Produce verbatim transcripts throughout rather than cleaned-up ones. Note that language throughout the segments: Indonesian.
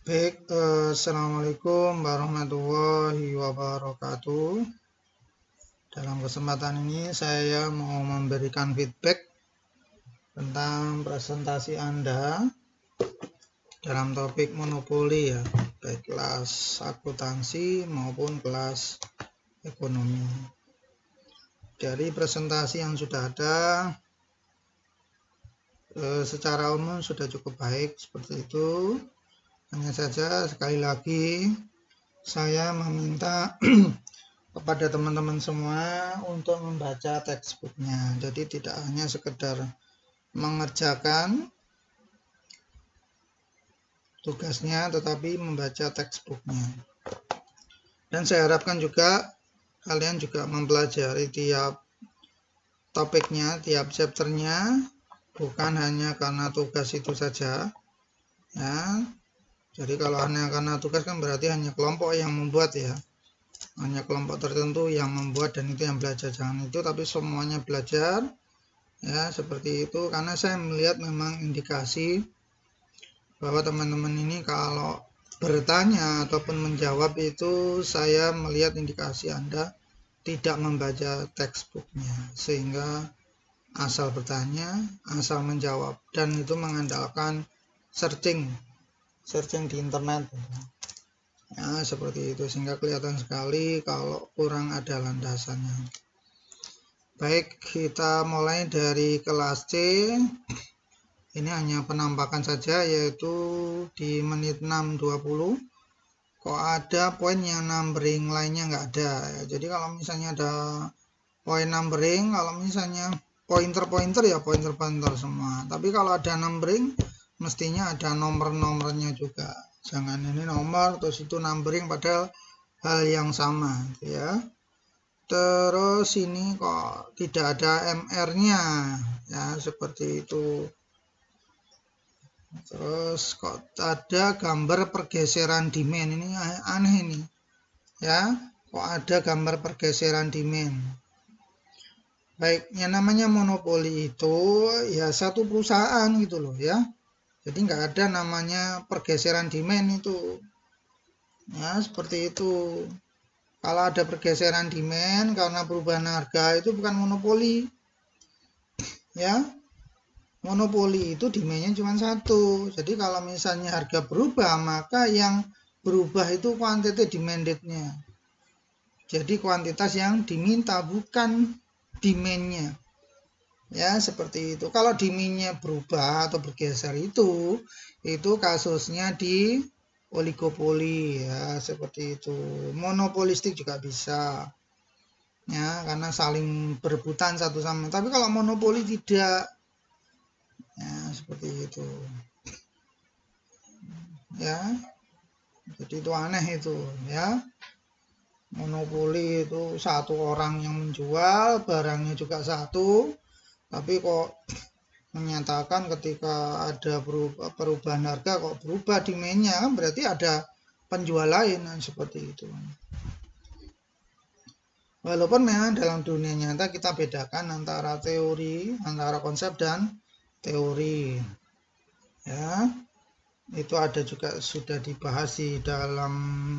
Baik, eh, Assalamualaikum warahmatullahi wabarakatuh. Dalam kesempatan ini saya mau memberikan feedback tentang presentasi Anda dalam topik monopoli ya, baik kelas akuntansi maupun kelas ekonomi. Dari presentasi yang sudah ada, eh, secara umum sudah cukup baik seperti itu. Hanya saja sekali lagi saya meminta kepada teman-teman semua untuk membaca textbooknya. Jadi tidak hanya sekedar mengerjakan tugasnya, tetapi membaca textbooknya. Dan saya harapkan juga kalian juga mempelajari tiap topiknya, tiap chapternya, bukan hanya karena tugas itu saja. Ya, jadi kalau hanya karena tugas kan berarti hanya kelompok yang membuat ya. Hanya kelompok tertentu yang membuat dan itu yang belajar, jangan itu, tapi semuanya belajar ya, seperti itu. Karena saya melihat memang indikasi bahwa teman-teman ini kalau bertanya ataupun menjawab itu, saya melihat indikasi Anda tidak membaca textbooknya, sehingga asal bertanya, asal menjawab, dan itu mengandalkan searching searching di internet ya, seperti itu, sehingga kelihatan sekali kalau kurang ada landasannya. Baik, kita mulai dari kelas C. Ini hanya penampakan saja, yaitu di menit enam dua puluh kok ada poin yang numbering, lainnya nggak ada ya. Jadi kalau misalnya ada poin numbering, kalau misalnya pointer-pointer ya pointer-pointer semua, tapi kalau ada numbering mestinya ada nomor-nomornya juga. Jangan ini nomor terus itu numbering, padahal hal yang sama ya. Terus ini kok tidak ada M R-nya ya, seperti itu. Terus kok ada gambar pergeseran demand, ini aneh ini ya, kok ada gambar pergeseran demand. Baik, yang namanya monopoli itu ya satu perusahaan gitu loh ya, jadi nggak ada namanya pergeseran demand itu ya, seperti itu. Kalau ada pergeseran demand karena perubahan harga, itu bukan monopoli ya. Monopoli itu demandnya cuma satu. Jadi kalau misalnya harga berubah, maka yang berubah itu quantity demandednya. Jadi kuantitas yang diminta, bukan demandnya. Ya, seperti itu. Kalau demandnya berubah atau bergeser itu, itu kasusnya di oligopoli ya, seperti itu. Monopolistik juga bisa. Ya, karena saling berebutan satu sama. Tapi kalau monopoli tidak. Ya, seperti itu ya, jadi itu aneh itu ya. Monopoli itu satu orang yang menjual, barangnya juga satu, tapi kok menyatakan ketika ada perubahan harga kok berubah demandnya, kan berarti ada penjual lain, seperti itu. Walaupun memang dalam dunia nyata kita bedakan antara teori, antara konsep dan teori ya. Itu ada juga sudah dibahas di dalam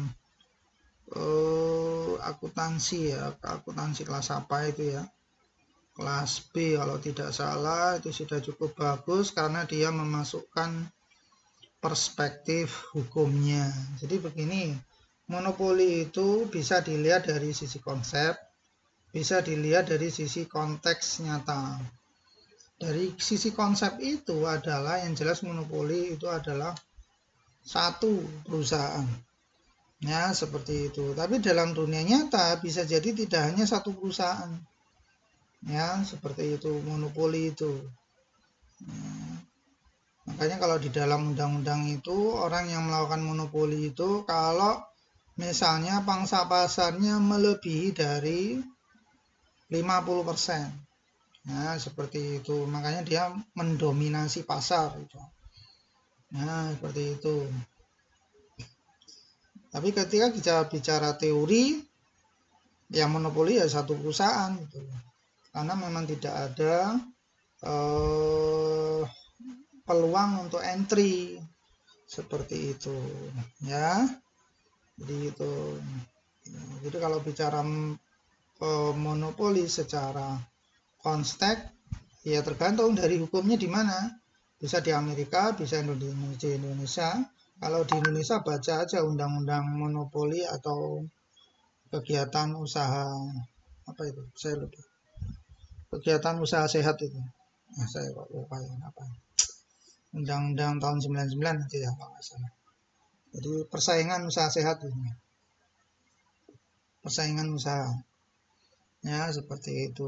uh, akuntansi ya, akuntansi kelas apa itu ya, kelas B kalau tidak salah. Itu sudah cukup bagus karena dia memasukkan perspektif hukumnya. Jadi begini, monopoli itu bisa dilihat dari sisi konsep, bisa dilihat dari sisi konteks nyata. Dari sisi konsep itu adalah yang jelas monopoli itu adalah satu perusahaan ya, seperti itu. Tapi dalam dunia nyata bisa jadi tidak hanya satu perusahaan ya, seperti itu monopoli itu ya. Makanya kalau di dalam undang-undang itu, orang yang melakukan monopoli itu kalau misalnya pangsa pasarnya melebihi dari lima puluh persen ya, seperti itu, makanya dia mendominasi pasar gitu. Nah, seperti itu. Tapi ketika kita bicara teori, yang monopoli ya satu perusahaan gitu. Karena memang tidak ada eh, peluang untuk entry seperti itu ya. Jadi itu. Jadi kalau bicara uh, monopoli secara konteks ya tergantung dari hukumnya di mana. Bisa di Amerika, bisa di Indonesia. Kalau di Indonesia baca aja undang-undang monopoli atau kegiatan usaha apa itu? Saya lupa. Kegiatan usaha sehat itu. Nah, saya kok lupa ya apa. Undang-undang tahun sembilan puluh sembilan itu ya kalau nggak salah. Jadi persaingan usaha sehat ini. Persaingan usaha. Ya, seperti itu.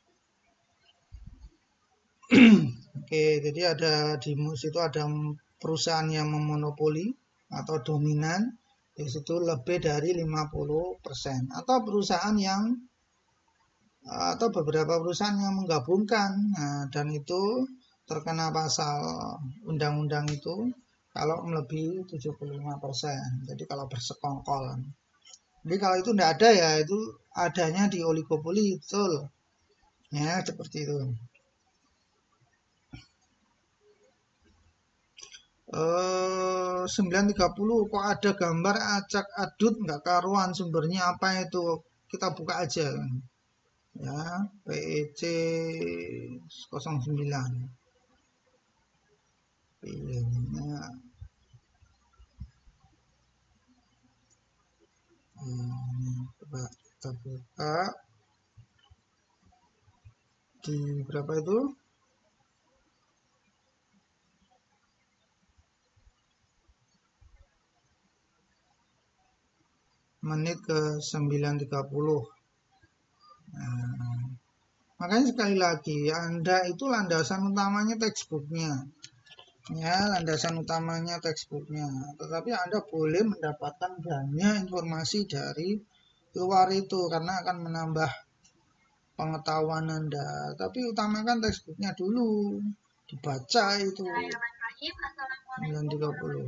Oke, jadi ada di situ ada perusahaan yang memonopoli atau dominan, di situ lebih dari lima puluh persen, atau perusahaan yang atau beberapa perusahaan yang menggabungkan. Nah, dan itu terkena pasal undang-undang itu kalau melebihi tujuh puluh lima persen. Jadi kalau bersekongkol. Jadi kalau itu tidak ada ya itu adanya di oligopoli, betul. Ya, seperti itu. Uh, sembilan tiga puluh kok ada gambar acak adut nggak karuan, sumbernya apa itu, kita buka aja ya. P E C nol sembilan pilihnya ini, coba kita buka di berapa itu, menit ke sembilan tiga puluh. Nah, makanya sekali lagi Anda itu landasan utamanya textbooknya ya, landasan utamanya textbooknya, tetapi Anda boleh mendapatkan banyak informasi dari luar itu karena akan menambah pengetahuan Anda, tapi utamakan textbooknya dulu, dibaca itu. sembilan tiga puluh.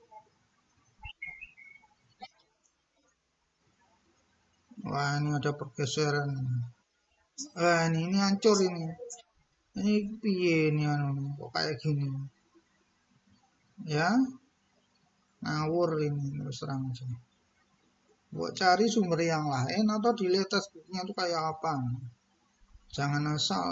Wah, ini ada pergeseran. Wah, ini ini hancur ini. Ini piye ini anu, kok kayak gini. Ya. Ngawur ini terus terang aja. Buat cari sumber yang lain atau dilihat textbooknya itu kayak apa. Jangan asal.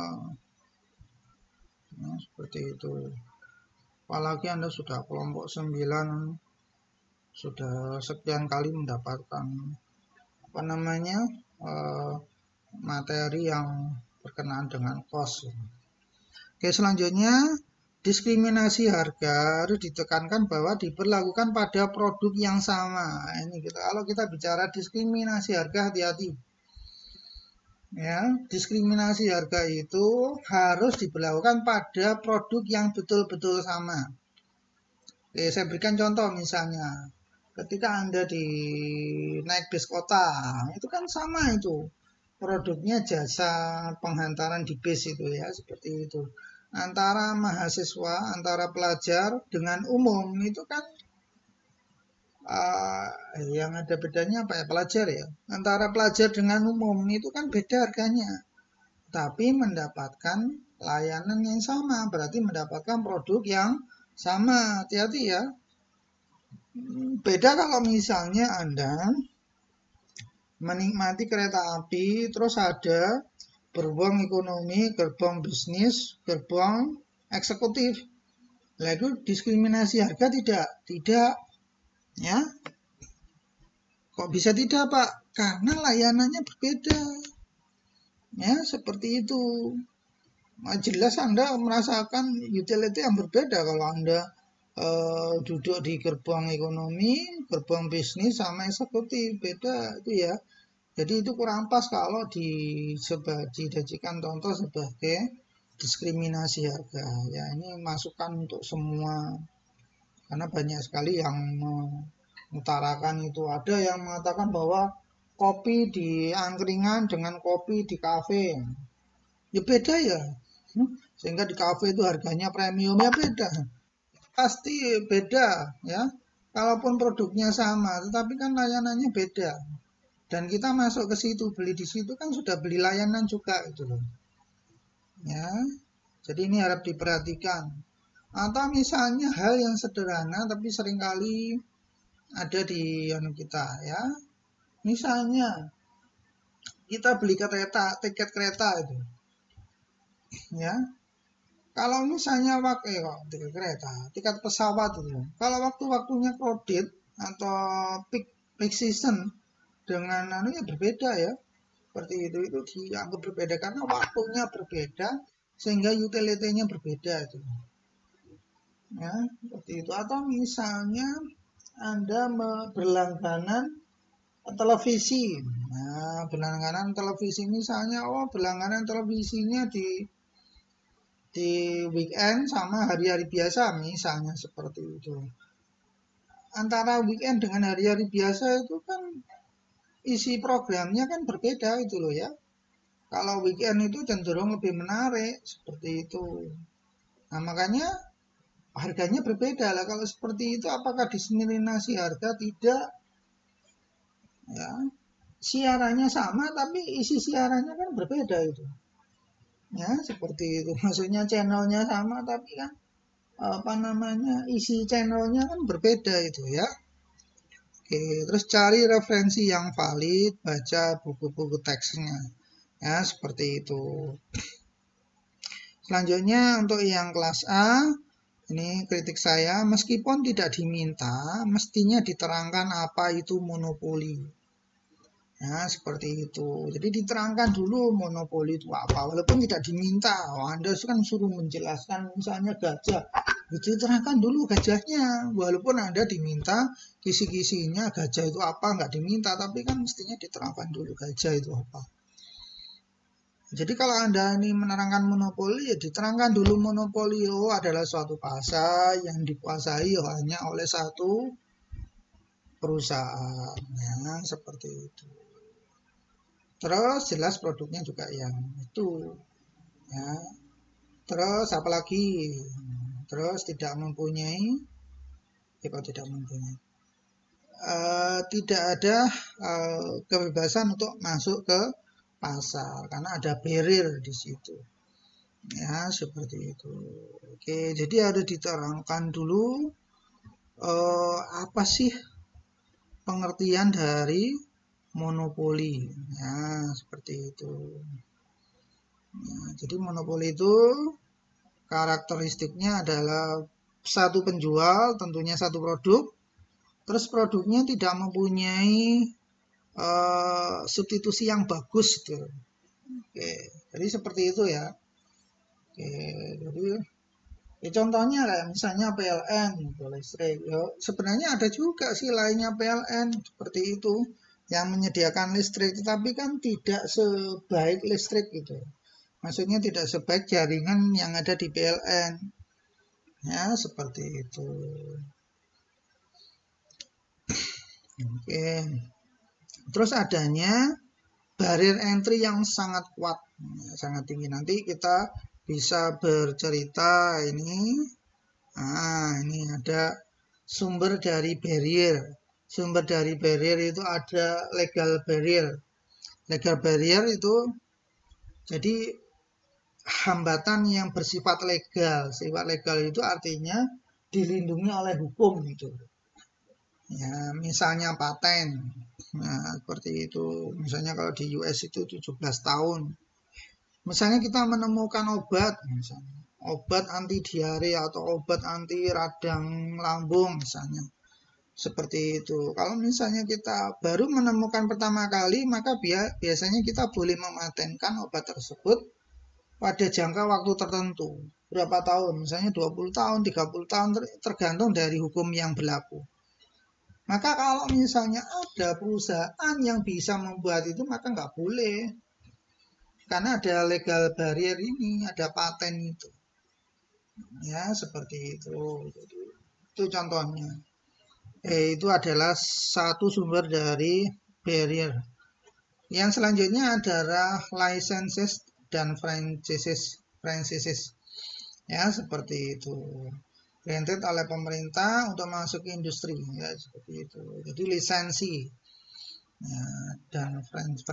Nah, seperti itu. Apalagi Anda sudah kelompok sembilan, sudah sekian kali mendapatkan apa namanya eh, materi yang berkenaan dengan cost. Oke, selanjutnya diskriminasi harga harus ditekankan bahwa diberlakukan pada produk yang sama. Ini kita kalau kita bicara diskriminasi harga, hati-hati. Ya, diskriminasi harga itu harus diberlakukan pada produk yang betul-betul sama. Oke, saya berikan contoh misalnya, ketika Anda di naik bis kota, itu kan sama itu. Produknya jasa penghantaran di bis itu ya, seperti itu. Antara mahasiswa, antara pelajar dengan umum itu kan uh, yang ada bedanya apa ya, pelajar ya. Antara pelajar dengan umum itu kan beda harganya. Tapi mendapatkan layanan yang sama, berarti mendapatkan produk yang sama. Hati-hati ya. Beda kalau misalnya Anda menikmati kereta api, terus ada gerbong ekonomi, gerbong bisnis, gerbong eksekutif. Nah, itu diskriminasi harga tidak? Tidak. Ya. Kok bisa tidak, Pak? Karena layanannya berbeda. Ya, seperti itu. Nah, jelas Anda merasakan utility yang berbeda kalau Anda uh, duduk di gerbong ekonomi, gerbong bisnis sama eksekutif. Beda itu ya. Jadi itu kurang pas kalau dijadikan contoh sebagai diskriminasi harga. Ya, ini masukan untuk semua. Karena banyak sekali yang mengutarakan itu. Ada yang mengatakan bahwa kopi di angkringan dengan kopi di kafe. Ya beda ya. Sehingga di kafe itu harganya premium, ya beda. Pasti beda ya. Kalaupun produknya sama, tetapi kan layanannya beda. Dan kita masuk ke situ, beli di situ kan sudah beli layanan juga itu loh. Ya. Jadi ini harap diperhatikan. Atau misalnya hal yang sederhana tapi seringkali ada di anu kita ya. Misalnya kita beli kereta, tiket kereta itu. Ya. Kalau misalnya waktu eh, kok tiket kereta, tiket pesawat itu. Kalau waktu-waktunya crowded atau peak peak season dengan anu ya berbeda ya. Seperti itu itu dianggap berbeda karena waktunya berbeda sehingga utility-nya berbeda itu. Ya, seperti itu. Atau misalnya Anda berlangganan televisi. Nah, berlangganan televisi misalnya, oh berlangganan televisinya di di weekend sama hari-hari biasa misalnya seperti itu. Antara weekend dengan hari-hari biasa itu kan isi programnya kan berbeda itu loh ya. Kalau weekend itu cenderung lebih menarik seperti itu. Nah, makanya harganya berbeda lah. Kalau seperti itu apakah diskriminasi harga? Tidak. Ya. Siarannya sama tapi isi siarannya kan berbeda itu. Ya, seperti itu. Maksudnya channelnya sama tapi kan apa namanya? Isi channelnya kan berbeda itu ya. Oke, terus cari referensi yang valid, baca buku-buku teksnya. Ya, seperti itu. Selanjutnya untuk yang kelas A, ini kritik saya, meskipun tidak diminta, mestinya diterangkan apa itu monopoli. Ya, seperti itu. Jadi diterangkan dulu monopoli itu apa, walaupun tidak diminta. Oh, Anda kan suruh menjelaskan misalnya gajah. Itu diterangkan dulu gajahnya, walaupun Anda diminta kisi-kisinya gajah itu apa, nggak diminta, tapi kan mestinya diterangkan dulu gajah itu apa. Jadi kalau Anda ini menerangkan monopoli, ya diterangkan dulu monopoli oh, adalah suatu pasar yang dikuasai hanya oleh satu perusahaan. Ya, seperti itu. Terus jelas produknya juga yang itu. Ya. Terus apalagi? Terus tidak mempunyai, ya, tidak mempunyai. Uh, tidak ada uh, kebebasan untuk masuk ke pasar karena ada barrier di situ. Ya, seperti itu. Oke, jadi harus diterangkan dulu uh, apa sih pengertian dari monopoli. Ya, seperti itu. Nah, jadi monopoli itu karakteristiknya adalah satu penjual, tentunya satu produk, terus produknya tidak mempunyai uh, substitusi yang bagus. Gitu. Oke, jadi seperti itu ya. Oke, jadi ya contohnya kayak misalnya P L N, gitu, listrik. Ya, sebenarnya ada juga sih lainnya P L N seperti itu yang menyediakan listrik, tetapi kan tidak sebaik listrik gitu. Maksudnya tidak sebaik jaringan yang ada di P L N. Ya, seperti itu. Oke. Terus adanya barrier entry yang sangat kuat, sangat tinggi. Nanti kita bisa bercerita ini. Nah, ini ada sumber dari barrier. Sumber dari barrier itu ada legal barrier. Legal barrier itu jadi hambatan yang bersifat legal. Sifat legal itu artinya dilindungi oleh hukum itu. Ya, misalnya paten. Nah, seperti itu. Misalnya kalau di U S itu tujuh belas tahun. Misalnya kita menemukan obat, misalnya obat anti diare atau obat anti radang lambung misalnya. Seperti itu. Kalau misalnya kita baru menemukan pertama kali, maka biasanya kita boleh mematenkan obat tersebut pada jangka waktu tertentu. Berapa tahun? Misalnya dua puluh tahun, tiga puluh tahun, tergantung dari hukum yang berlaku. Maka kalau misalnya ada perusahaan yang bisa membuat itu, maka nggak boleh. Karena ada legal barrier ini, ada paten itu. Ya, seperti itu. Jadi, itu contohnya. Eh, itu adalah satu sumber dari barrier. Yang selanjutnya adalah licenses dan franchises. franchises. Ya, seperti itu. Granted oleh pemerintah untuk masuk ke industri, ya seperti itu. Jadi lisensi ya, dan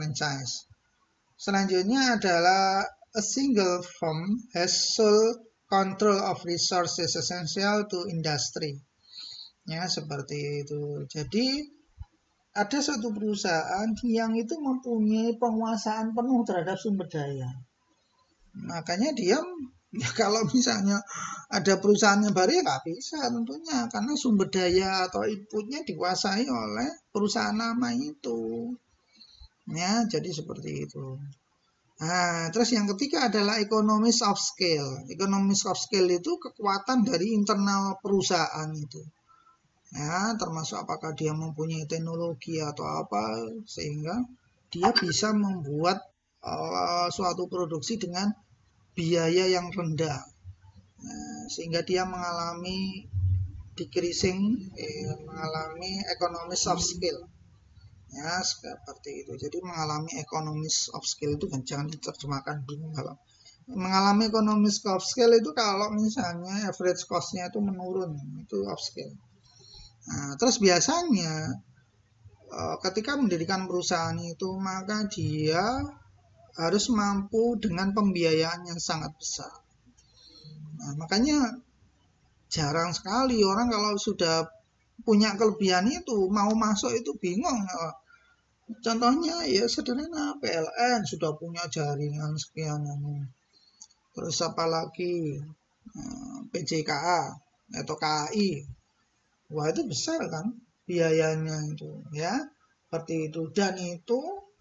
franchise. Selanjutnya adalah a single firm has sole control of resources essential to industry. Ya, seperti itu. Jadi ada satu perusahaan yang itu mempunyai penguasaan penuh terhadap sumber daya. Makanya dia, ya kalau misalnya ada perusahaan yang baru ya nggak bisa tentunya, karena sumber daya atau inputnya dikuasai oleh perusahaan lama itu. Ya, jadi seperti itu. Nah, terus yang ketiga adalah economies of scale. Economies of scale itu kekuatan dari internal perusahaan itu. Ya, termasuk apakah dia mempunyai teknologi atau apa, sehingga dia bisa membuat uh, suatu produksi dengan biaya yang rendah, nah, sehingga dia mengalami decreasing, eh, mengalami economies of scale. Ya, seperti itu. Jadi mengalami economies of scale itu kan jangan diterjemahkan bingung kalau mengalami economies of scale itu kalau misalnya average cost-nya itu menurun, itu of scale. Nah, terus biasanya ketika mendirikan perusahaan itu maka dia harus mampu dengan pembiayaan yang sangat besar. Nah, makanya jarang sekali orang kalau sudah punya kelebihan itu mau masuk itu bingung. Contohnya ya sederhana, P L N sudah punya jaringan sekian, terus apalagi P J K A atau K A I. Wah, itu besar kan biayanya itu, ya seperti itu. Dan itu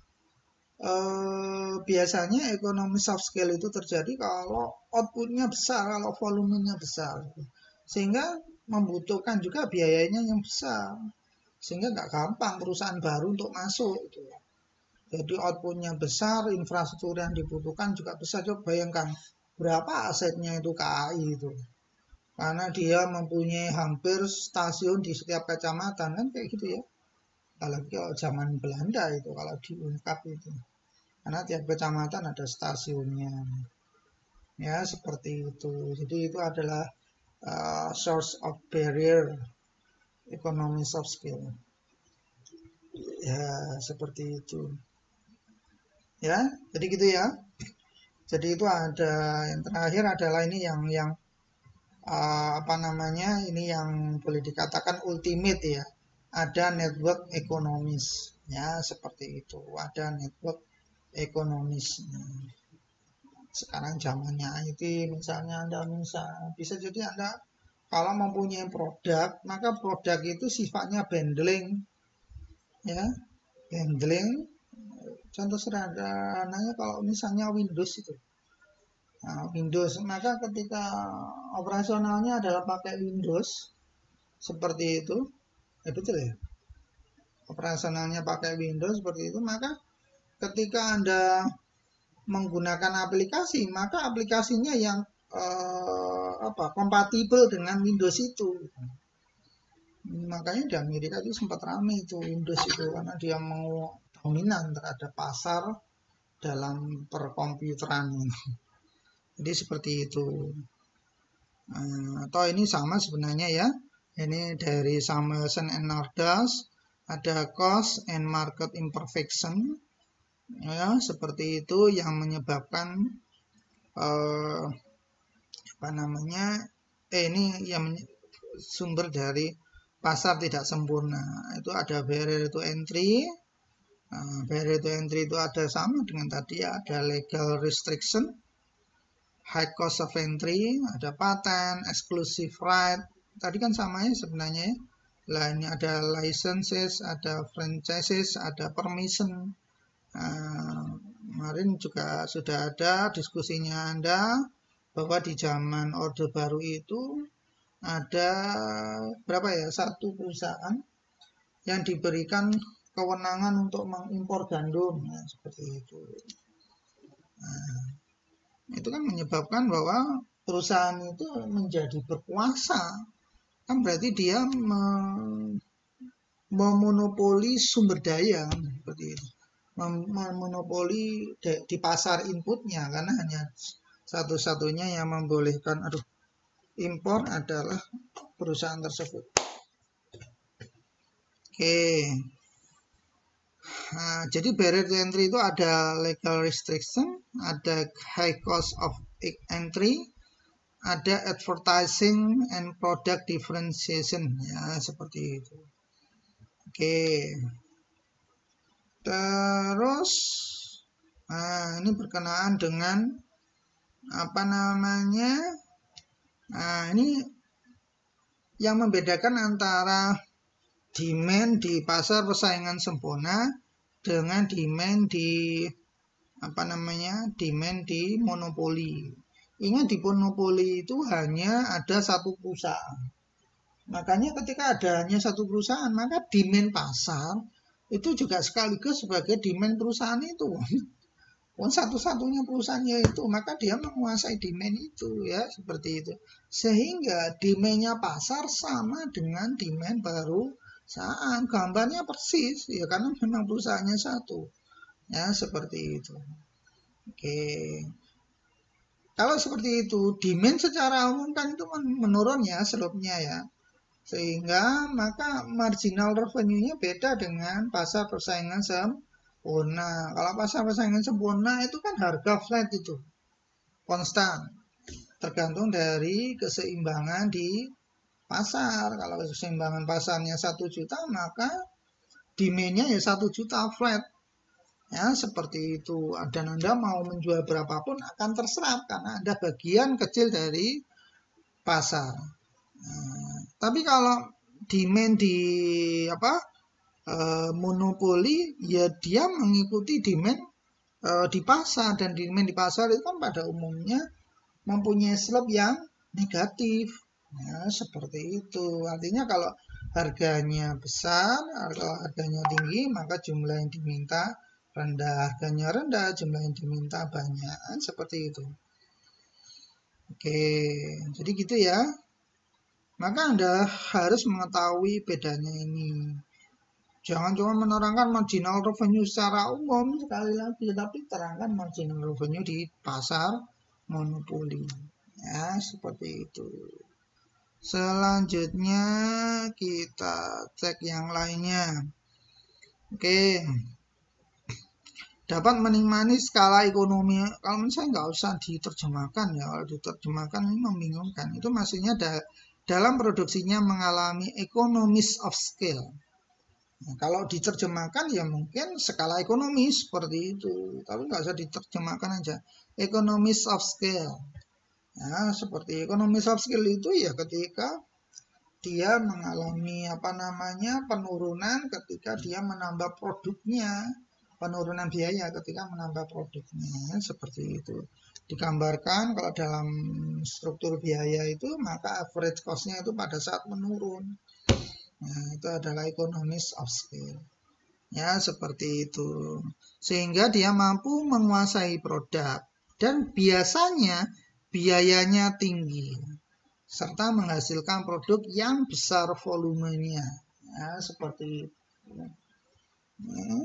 eh, biasanya ekonomi soft scale itu terjadi kalau outputnya besar, kalau volumenya besar, sehingga membutuhkan juga biayanya yang besar, sehingga nggak gampang perusahaan baru untuk masuk itu. Jadi outputnya besar, infrastruktur yang dibutuhkan juga besar. Coba bayangkan berapa asetnya itu K A I itu. Karena dia mempunyai hampir stasiun di setiap kecamatan kan kayak gitu ya. Apalagi kalau zaman Belanda itu kalau diungkap itu. Karena tiap kecamatan ada stasiunnya. Ya, seperti itu. Jadi itu adalah uh, source of barrier economy soft skill. Ya, seperti itu. Ya, jadi gitu ya. Jadi itu ada yang terakhir adalah ini yang yang Uh, apa namanya ini yang boleh dikatakan ultimate ya, ada network ekonomis ya, seperti itu, ada network ekonomis. Nah, sekarang zamannya I T misalnya Anda bisa bisa jadi Anda kalau mempunyai produk maka produk itu sifatnya bundling ya, bundling. Contoh sederhananya kalau misalnya Windows itu, nah, Windows, maka ketika operasionalnya adalah pakai Windows seperti itu, ya betul ya, operasionalnya pakai Windows seperti itu, maka ketika Anda menggunakan aplikasi, maka aplikasinya yang eh, apa kompatibel dengan Windows itu. Makanya di Amerika itu sempat ramai itu Windows itu, karena dia mau dominan terhadap pasar dalam perkomputeran ini. Jadi seperti itu. Nah, atau ini sama sebenarnya ya. Ini dari Samuelson and Nordas, ada cost and market imperfection. Ya, seperti itu yang menyebabkan eh, apa namanya? Eh ini yang sumber dari pasar tidak sempurna. Itu ada barrier to entry. Nah, barrier to entry itu ada sama dengan tadi ya, ada legal restriction, high cost of entry, ada patent, exclusive right. Tadi kan sama ya sebenarnya ya. Lah ini ada licenses, ada franchises, ada permission. Nah, kemarin juga sudah ada diskusinya Anda bahwa di zaman Orde Baru itu ada berapa ya, satu perusahaan yang diberikan kewenangan untuk mengimpor gandum, nah, seperti itu. Nah, itu kan menyebabkan bahwa perusahaan itu menjadi berkuasa, kan berarti dia memonopoli sumber daya seperti itu, memonopoli di pasar inputnya, karena hanya satu-satunya yang membolehkan aduh impor adalah perusahaan tersebut. Oke. Nah, jadi barrier to entry itu ada legal restriction, ada high cost of entry, ada advertising and product differentiation, ya seperti itu. Oke, terus nah ini berkenaan dengan apa namanya, nah ini yang membedakan antara demand di pasar persaingan sempurna dengan demand di apa namanya, demand di monopoli. Ingat, di monopoli itu hanya ada satu perusahaan. Makanya ketika ada hanya satu perusahaan, maka demand pasar itu juga sekaligus sebagai demand perusahaan itu. Pun satu-satunya perusahaannya itu, maka dia menguasai demand itu, ya seperti itu. Sehingga demandnya pasar sama dengan demand perusahaan. Gambarnya persis, ya karena memang perusahaannya satu. Ya seperti itu. Oke. Kalau seperti itu, demand secara umum kan itu menurun ya slope-nya ya. Sehingga maka marginal revenue-nya beda dengan pasar persaingan sempurna. Kalau pasar persaingan sempurna itu kan harga flat itu, konstan. Tergantung dari keseimbangan di pasar. Kalau keseimbangan pasarnya satu juta, maka demand-nya ya satu juta flat. Ya, seperti itu. Dan Anda mau menjual berapapun akan terserap karena ada bagian kecil dari pasar. Nah, tapi kalau demand di apa e, monopoli, ya dia mengikuti demand e, di pasar, dan demand di pasar itu kan pada umumnya mempunyai slope yang negatif. Ya, seperti itu. Artinya kalau harganya besar, kalau harganya tinggi, maka jumlah yang diminta rendah, harganya rendah, jumlah yang diminta banyak, seperti itu. Oke, jadi gitu ya. Maka Anda harus mengetahui bedanya ini. Jangan cuma menerangkan marginal revenue secara umum sekali lagi, tapi terangkan marginal revenue di pasar monopoli. Ya, seperti itu. Selanjutnya kita cek yang lainnya. Oke. Dapat menikmati skala ekonomi. Kalau menurut saya nggak usah diterjemahkan ya. Kalau diterjemahkan ini membingungkan. Itu maksudnya da dalam produksinya mengalami economies of scale. Nah, kalau diterjemahkan ya mungkin skala ekonomi seperti itu. Tapi nggak usah diterjemahkan aja. Economies of scale. Ya, seperti economies of scale itu ya ketika dia mengalami apa namanya penurunan ketika dia menambah produknya. Penurunan biaya ketika menambah produknya, seperti itu. Digambarkan kalau dalam struktur biaya itu, maka average cost-nya itu pada saat menurun. Nah, itu adalah economies of scale. Ya, seperti itu. Sehingga dia mampu menguasai produk dan biasanya biayanya tinggi serta menghasilkan produk yang besar volumenya. Ya, seperti itu. Ya.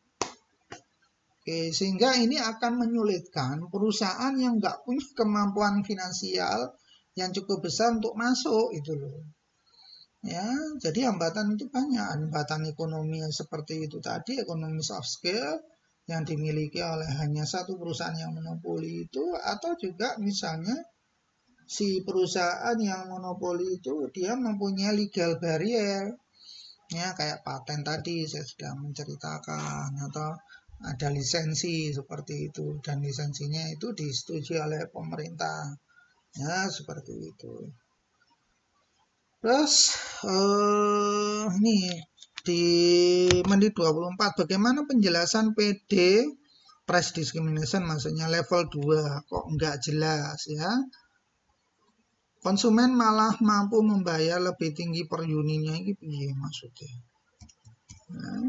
Oke, sehingga ini akan menyulitkan perusahaan yang nggak punya kemampuan finansial yang cukup besar untuk masuk itu loh. Ya, jadi hambatan itu banyak, hambatan ekonomi yang seperti itu tadi, economies of scale yang dimiliki oleh hanya satu perusahaan yang monopoli itu, atau juga misalnya si perusahaan yang monopoli itu dia mempunyai legal barrier, ya kayak paten tadi saya sudah menceritakan, atau ada lisensi seperti itu, dan lisensinya itu disetujui oleh pemerintah, ya seperti itu. Terus eh, ini di menit dua puluh empat, bagaimana penjelasan P D price discrimination, maksudnya level dua kok nggak jelas ya. Konsumen malah mampu membayar lebih tinggi per unitnya, ini piye maksudnya. Nah,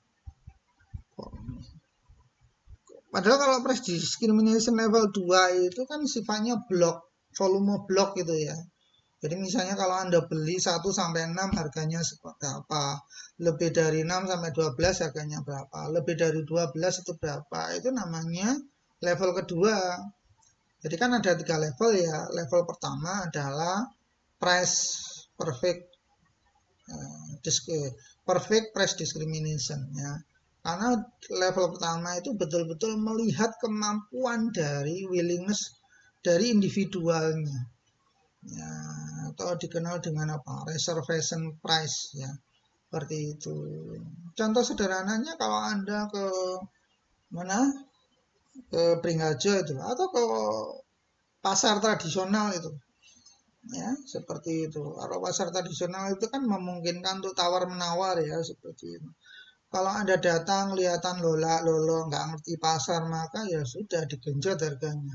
padahal kalau price discrimination level dua itu kan sifatnya blok, volume blok gitu ya. Jadi misalnya kalau Anda beli satu sampai enam harganya seperti apa, lebih dari enam sampai dua belas harganya berapa, lebih dari dua belas itu berapa, itu namanya level kedua. Jadi kan ada tiga level ya. Level pertama adalah price perfect, uh, perfect price discrimination ya. Karena level pertama itu betul-betul melihat kemampuan dari willingness dari individualnya. ya, atau dikenal dengan apa, reservation price ya, seperti itu. Contoh sederhananya kalau Anda ke mana, ke Bringharjo itu, atau ke pasar tradisional itu ya, seperti itu. Kalau pasar tradisional itu kan memungkinkan untuk tawar menawar ya, seperti itu. Kalau Anda datang kelihatan lola lolo nggak ngerti pasar, maka ya sudah digenjot harganya,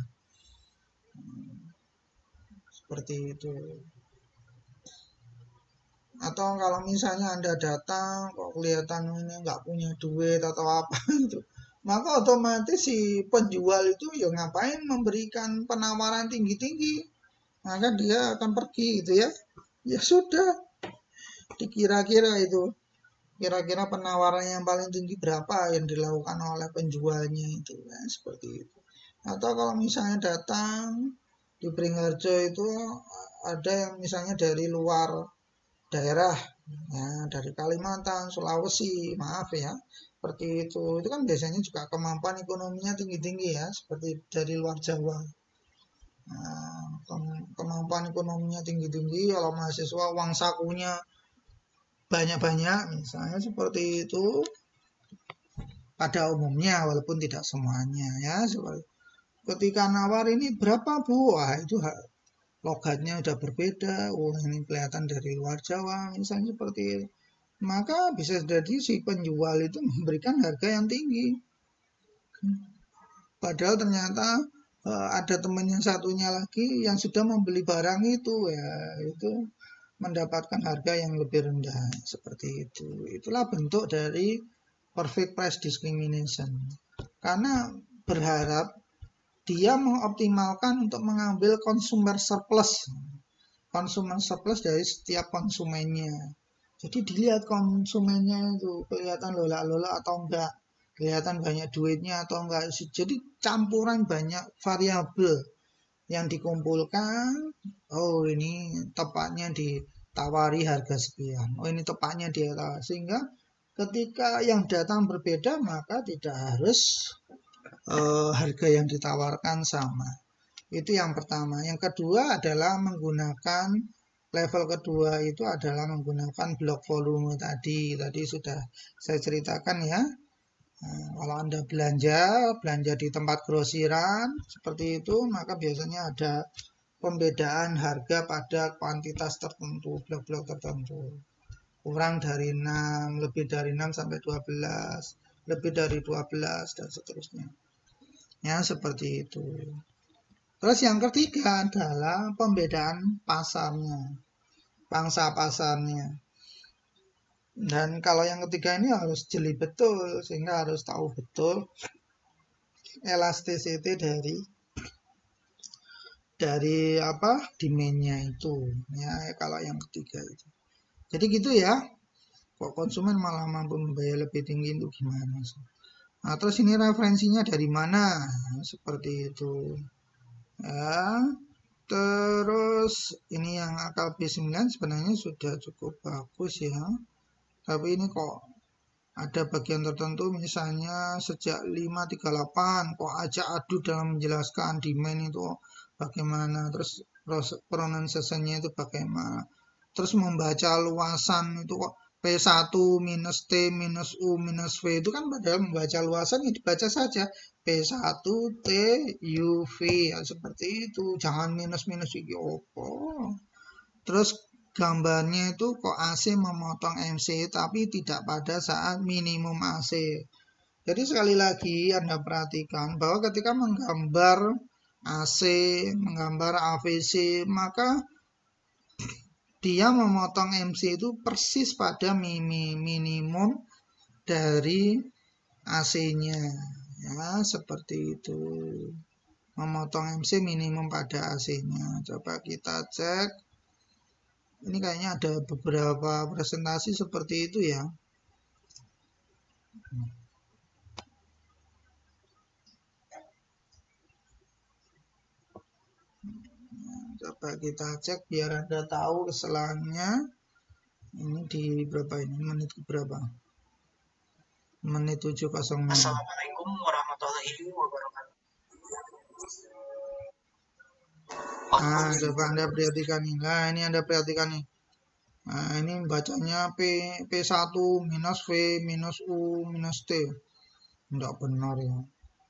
seperti itu. Atau kalau misalnya Anda datang kok kelihatan ini nggak punya duit atau apa itu, maka otomatis si penjual itu ya ngapain memberikan penawaran tinggi-tinggi, maka dia akan pergi gitu ya. Ya sudah, dikira-kira itu, kira-kira penawaran yang paling tinggi berapa yang dilakukan oleh penjualnya itu ya, seperti itu. Atau kalau misalnya datang di Bringharjo itu ada yang misalnya dari luar daerah ya, dari Kalimantan, Sulawesi, maaf ya, seperti itu. Itu kan biasanya juga kemampuan ekonominya tinggi-tinggi ya, seperti dari luar Jawa. Nah, kemampuan ekonominya tinggi-tinggi, kalau mahasiswa uang sakunya banyak-banyak, misalnya seperti itu pada umumnya, walaupun tidak semuanya ya. Seperti ketika nawar ini berapa Bu? Wah, itu logatnya udah berbeda. Oh, ini kelihatan dari luar Jawa, misalnya seperti itu. Maka bisa jadi si penjual itu memberikan harga yang tinggi. Padahal ternyata uh, ada teman yang satunya lagi yang sudah membeli barang itu ya, itu mendapatkan harga yang lebih rendah, seperti itu. Itulah bentuk dari perfect price discrimination. Karena berharap dia mengoptimalkan untuk mengambil consumer surplus, consumer surplus dari setiap konsumennya. Jadi dilihat konsumennya itu kelihatan lola-lola atau enggak, kelihatan banyak duitnya atau enggak. Jadi campuran banyak variabel yang dikumpulkan. Oh, ini tepatnya ditawari harga sekian. Oh, ini tepatnya dia, sehingga ketika yang datang berbeda maka tidak harus uh, harga yang ditawarkan sama. Itu yang pertama. Yang kedua adalah menggunakan level kedua itu adalah menggunakan blok volume tadi. Tadi sudah saya ceritakan ya. Nah, kalau Anda belanja, belanja di tempat grosiran seperti itu, maka biasanya ada pembedaan harga pada kuantitas tertentu, blok-blok tertentu. Kurang dari enam, lebih dari enam sampai dua belas, lebih dari dua belas, dan seterusnya. Ya, seperti itu. Terus yang ketiga adalah pembedaan pasarnya, pangsa pasarnya. Dan kalau yang ketiga ini harus jeli betul, sehingga harus tahu betul elasticity dari dari apa demand-nya itu ya, kalau yang ketiga itu. Jadi gitu ya, kok konsumen malah mampu membayar lebih tinggi itu gimana sih? Nah, terus ini referensinya dari mana? Seperti itu ya. Terus ini yang A K B sembilan sebenarnya sudah cukup bagus ya, tapi ini kok ada bagian tertentu, misalnya sejak lima tiga delapan kok aja adu dalam menjelaskan demand itu bagaimana, terus pronunciation-nya itu bagaimana, terus membaca luasan itu kok P satu minus T minus U minus V itu kan padahal membaca luasan ya dibaca saja P satu T U V ya, seperti itu, jangan minus-minus iki opo. Terus gambarnya itu kok A C memotong M C tapi tidak pada saat minimum A C. Jadi sekali lagi Anda perhatikan bahwa ketika menggambar A C, menggambar A V C, maka dia memotong M C itu persis pada minimum dari A C-nya. Ya, seperti itu. Memotong M C minimum pada A C-nya. Coba kita cek. Ini kayaknya ada beberapa presentasi seperti itu ya. Coba kita cek biar Anda tahu kesalahannya. Ini di berapa ini? Menit ke berapa? Menit tujuh nol enam. Assalamualaikum warahmatullahi wabarakatuh. Nah, coba Anda perhatikan nih. Nah, ini Anda perhatikan nih. Nah, ini bacanya P, P1 minus V minus U minus T. Enggak benar ya.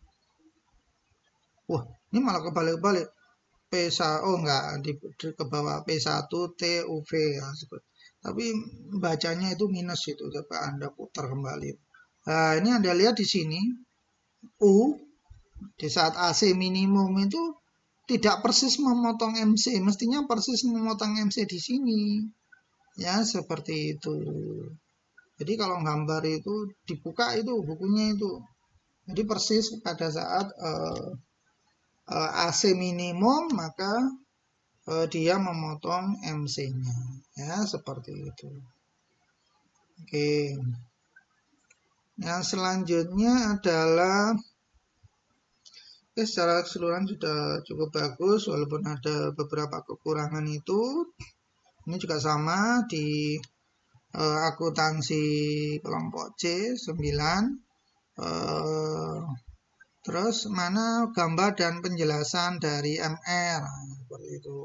Wah, ini malah kebalik-balik. P satu, oh enggak, di, di ke bawah P satu T U V ya. Tapi bacanya itu minus itu. Coba Anda putar kembali. Nah, ini Anda lihat di sini. U, di saat A C minimum itu tidak persis memotong M C. Mestinya persis memotong M C di sini. Ya, seperti itu. Jadi kalau gambar itu dibuka itu bukunya itu. Jadi persis pada saat uh, uh, A C minimum maka uh, dia memotong M C-nya. Ya, seperti itu. Oke. Yang selanjutnya adalah Oke, secara keseluruhan sudah cukup bagus walaupun ada beberapa kekurangan itu. Ini juga sama di uh, akuntansi kelompok C sembilan. Uh, terus mana gambar dan penjelasan dari M R seperti itu.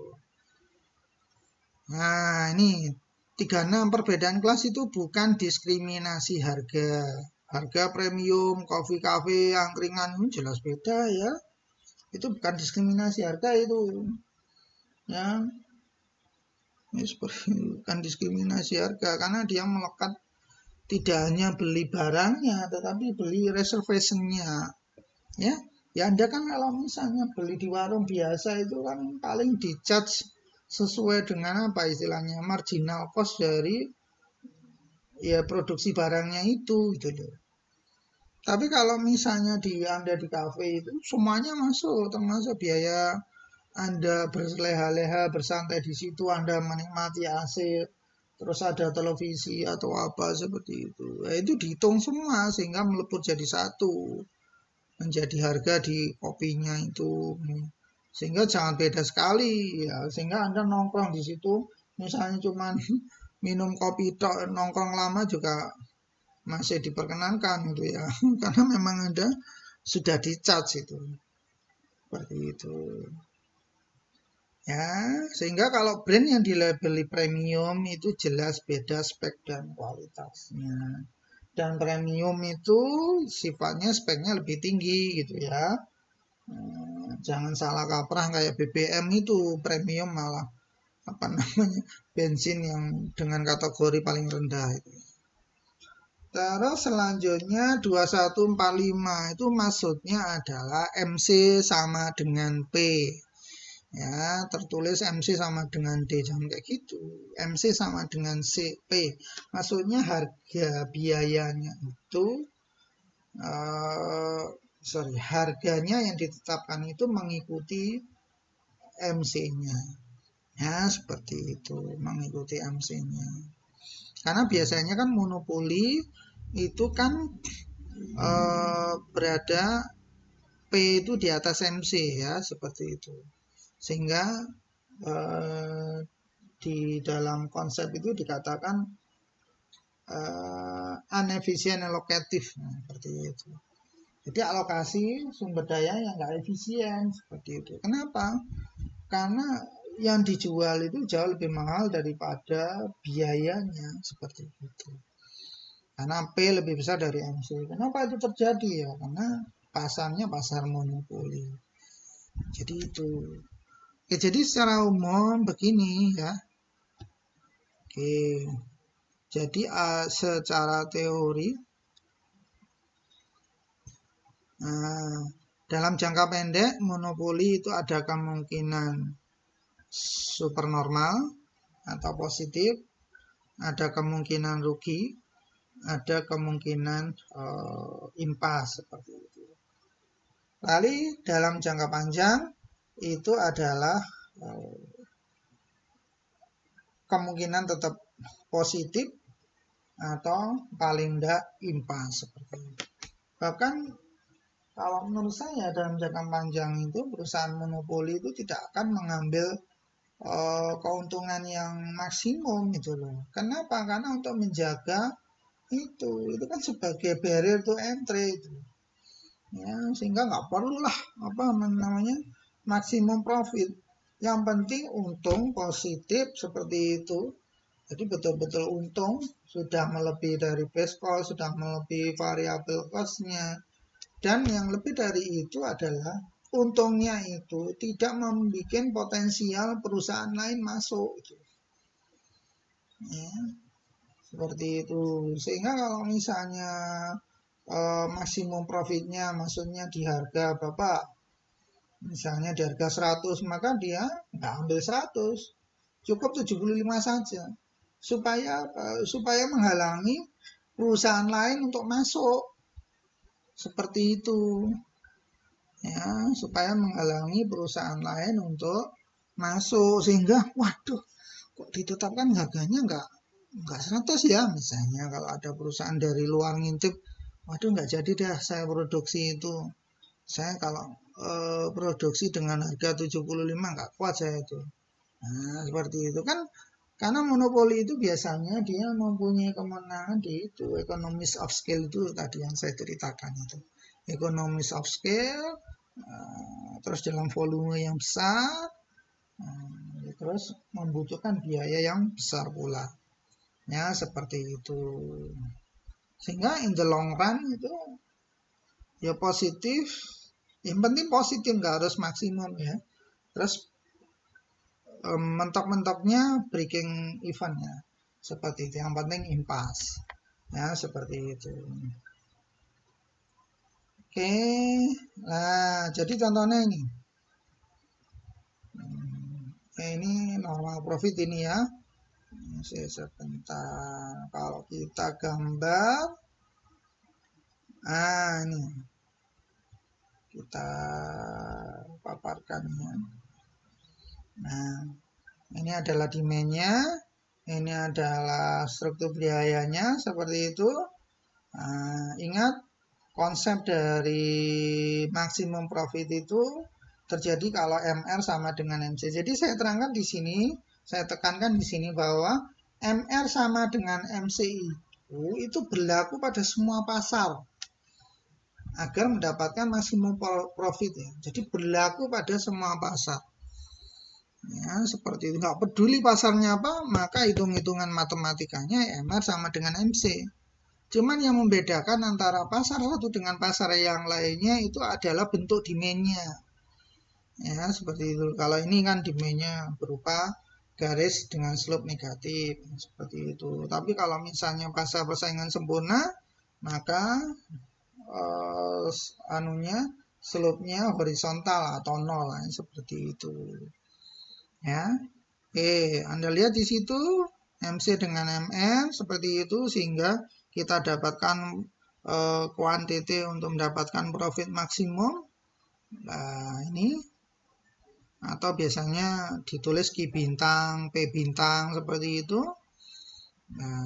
Nah, ini tiga puluh enam perbedaan kelas itu bukan diskriminasi harga. Harga premium, coffee cafe, angkringan ini jelas beda ya. Itu bukan diskriminasi harga itu. Ya. Ini seperti bukan diskriminasi harga karena dia melekat tidak hanya beli barangnya tetapi beli reservationnya. Ya. Ya Anda kan kalau misalnya beli di warung biasa itu kan paling di-charge sesuai dengan apa istilahnya marginal cost dari ya produksi barangnya itu gitu loh. Tapi kalau misalnya di Anda di kafe itu semuanya masuk termasuk biaya Anda berleha-leha bersantai di situ, Anda menikmati A C, terus ada televisi atau apa seperti itu. Nah, itu dihitung semua sehingga melebur jadi satu. Menjadi harga di kopinya itu. Sehingga jangan beda sekali ya, sehingga Anda nongkrong di situ misalnya cuma minum kopi tok nongkrong lama juga masih diperkenankan gitu ya. Karena memang Anda sudah di-charge itu. Seperti itu. Ya, sehingga kalau brand yang dilabeli premium itu jelas beda spek dan kualitasnya. Dan premium itu sifatnya speknya lebih tinggi gitu ya. Jangan salah kaprah kayak B B M itu premium malah apa namanya bensin yang dengan kategori paling rendah itu. Terus selanjutnya dua satu empat lima itu maksudnya adalah M C sama dengan P. Ya, tertulis M C sama dengan D, jangan kayak gitu. M C sama dengan C, P. Maksudnya harga biayanya itu uh, sorry, harganya yang ditetapkan itu mengikuti M C-nya. Ya, seperti itu, mengikuti M C-nya. Karena biasanya kan monopoli itu kan uh, berada P itu di atas M C ya, seperti itu. Sehingga uh, di dalam konsep itu dikatakan uh, unefficient allocative, nah, seperti itu. Jadi alokasi sumber daya yang nggak efisien seperti itu. Kenapa? Karena yang dijual itu jauh lebih mahal daripada biayanya seperti itu. Karena P lebih besar dari M C. Kenapa itu terjadi ya? Karena pasarnya pasar monopoli. Jadi itu. Oke, jadi secara umum begini ya. Oke. Jadi uh, secara teori Nah, dalam jangka pendek, monopoli itu ada kemungkinan supernormal atau positif, ada kemungkinan rugi, ada kemungkinan uh, impas seperti itu. Lalu dalam jangka panjang itu adalah uh, kemungkinan tetap positif atau paling tidak impas seperti itu. Bahkan kalau menurut saya dalam jangka panjang itu perusahaan monopoli itu tidak akan mengambil uh, keuntungan yang maksimum gitu loh. Kenapa? Karena untuk menjaga itu, itu kan sebagai barrier to entry itu. Ya, sehingga nggak perlu lah apa namanya maksimum profit. Yang penting untung positif seperti itu. Jadi betul-betul untung, sudah melebihi dari base cost, sudah melebihi variabel cost-nya. Dan yang lebih dari itu adalah untungnya itu tidak membuat potensial perusahaan lain masuk. Ya, seperti itu. Sehingga kalau misalnya eh, maksimum profitnya maksudnya di harga Bapak, misalnya di harga seratus, maka dia nggak ambil seratus, cukup tujuh puluh lima saja. Supaya uh, supaya menghalangi perusahaan lain untuk masuk. Seperti itu. Ya, supaya menghalangi perusahaan lain untuk masuk, sehingga waduh, kok ditetapkan harganya nggak nggak seratus ya, misalnya kalau ada perusahaan dari luar ngintip, waduh nggak jadi dah saya produksi itu. Saya kalau eh, produksi dengan harga tujuh puluh lima nggak kuat saya itu. Nah, seperti itu kan, karena monopoli itu biasanya dia mempunyai kemenangan di itu, economies of scale itu tadi yang saya ceritakan itu. Economies of scale, uh, terus dalam volume yang besar, uh, terus membutuhkan biaya yang besar pula. Ya, seperti itu. Sehingga in the long run itu ya positif, yang penting positif, nggak harus maksimum ya. Terus mentok-mentoknya breaking eventnya seperti itu, yang penting impas ya, seperti itu. Oke, nah jadi contohnya ini ini normal profit ini ya. Saya sebentar, kalau kita gambar, ah ini kita paparkan ya. Nah, ini adalah demand-nya, ini adalah struktur biayanya, seperti itu. Nah, ingat, konsep dari maksimum profit itu terjadi kalau M R sama dengan M C. Jadi saya terangkan di sini, saya tekankan di sini bahwa M R sama dengan M C itu, itu berlaku pada semua pasar agar mendapatkan maksimum profit ya. Jadi berlaku pada semua pasar. Ya, seperti itu. Nggak peduli pasarnya apa, maka hitung-hitungan matematikanya M R sama dengan M C. Cuman yang membedakan antara pasar satu dengan pasar yang lainnya itu adalah bentuk demand-nya. Ya, seperti itu. Kalau ini kan demand-nya berupa garis dengan slope negatif, seperti itu. Tapi kalau misalnya pasar persaingan sempurna, maka eh, anunya slope-nya horizontal atau nol, seperti itu. Ya, oke, Anda lihat di situ M C dengan M R seperti itu, sehingga kita dapatkan eh, kuantiti untuk mendapatkan profit maksimum. Nah, ini atau biasanya ditulis Q bintang, P bintang seperti itu. Nah,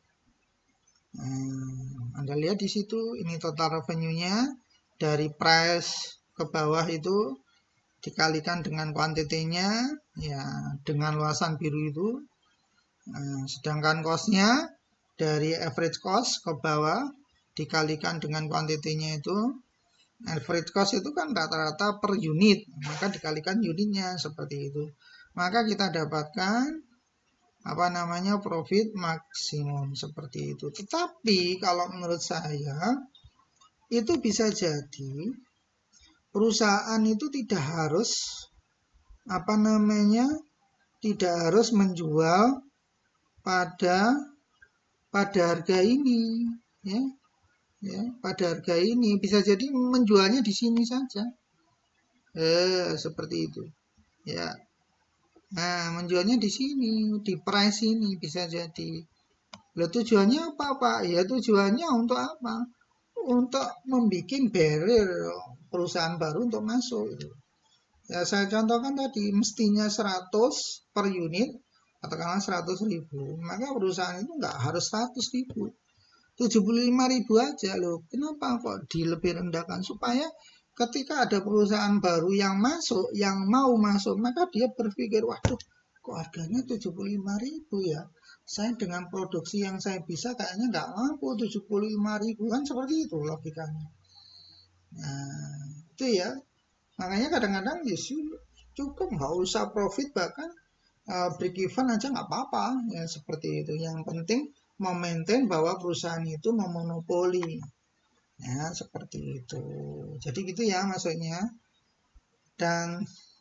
eh, Anda lihat di situ ini total revenue-nya dari price ke bawah itu dikalikan dengan kuantitinya ya, dengan luasan biru itu. Nah, sedangkan cost-nya dari average cost ke bawah dikalikan dengan kuantitinya itu. Average cost itu kan rata-rata per unit, maka dikalikan unitnya, seperti itu. Maka kita dapatkan apa namanya profit maksimum, seperti itu. Tetapi kalau menurut saya itu bisa jadi perusahaan itu tidak harus apa namanya tidak harus menjual pada pada harga ini ya, ya pada harga ini bisa jadi menjualnya di sini saja, eh seperti itu ya. Nah, menjualnya di sini, di price ini bisa jadi. Lah tujuannya apa Pak? Ya tujuannya untuk apa? Untuk membuat barrier perusahaan baru untuk masuk itu. Ya saya contohkan tadi, mestinya seratus per unit, katakanlah seratus ribu, maka perusahaan itu nggak harus seratus ribu, tujuh puluh lima ribu aja loh. Kenapa kok dilebih rendahkan? Supaya ketika ada perusahaan baru yang masuk, yang mau masuk, maka dia berpikir, waduh kok harganya tujuh puluh lima ribu ya, saya dengan produksi yang saya bisa kayaknya nggak mampu tujuh puluh lima ribu, kan seperti itu logikanya. Nah itu ya, makanya kadang-kadang ya cukup, nggak usah profit, bahkan uh, break even aja nggak apa-apa ya, seperti itu. Yang penting memaintain bahwa perusahaan itu memonopoli ya, seperti itu. Jadi gitu ya maksudnya. Dan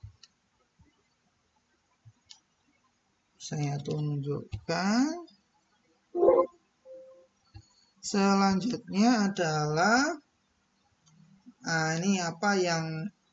saya tunjukkan selanjutnya adalah nah, ini apa yang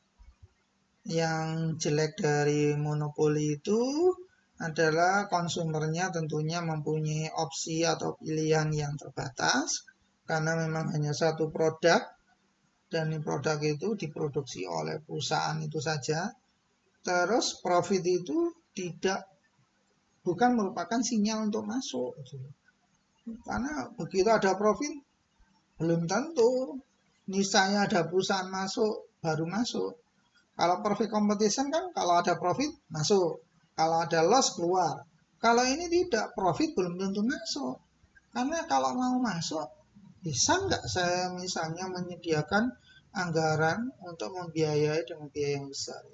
yang jelek dari monopoli itu adalah konsumernya tentunya mempunyai opsi atau pilihan yang terbatas karena memang hanya satu produk dan produk itu diproduksi oleh perusahaan itu saja. Terus profit itu tidak bukan merupakan sinyal untuk masuk, karena begitu ada profit belum tentu misalnya ada perusahaan masuk baru masuk. Kalau profit competition kan kalau ada profit masuk, kalau ada loss keluar. Kalau ini tidak, profit belum tentu masuk. Karena kalau mau masuk, bisa nggak saya misalnya menyediakan anggaran untuk membiayai dengan biaya yang besar?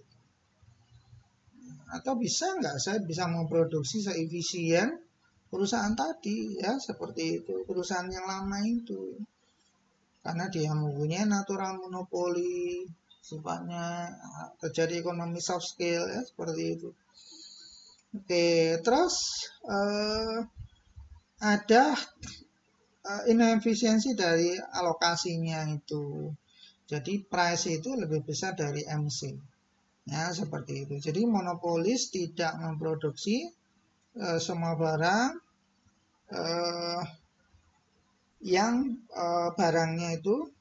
Atau bisa nggak saya bisa memproduksi seefisien perusahaan tadi ya, seperti itu, perusahaan yang lama itu. Karena dia mempunyai natural monopoli, sifatnya terjadi ekonomi soft scale ya, seperti itu. Oke, terus uh, ada uh, inefisiensi dari alokasinya itu. Jadi price itu lebih besar dari M C. Ya, seperti itu. Jadi monopolis tidak memproduksi uh, semua barang uh, yang uh, barangnya itu